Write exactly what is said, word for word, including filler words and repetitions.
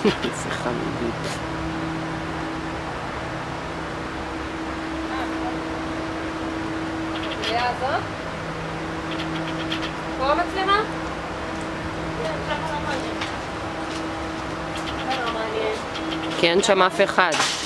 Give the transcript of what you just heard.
זה חמודית. החוליה הזאת? פה המצלמה? כי אין שם אף אחד.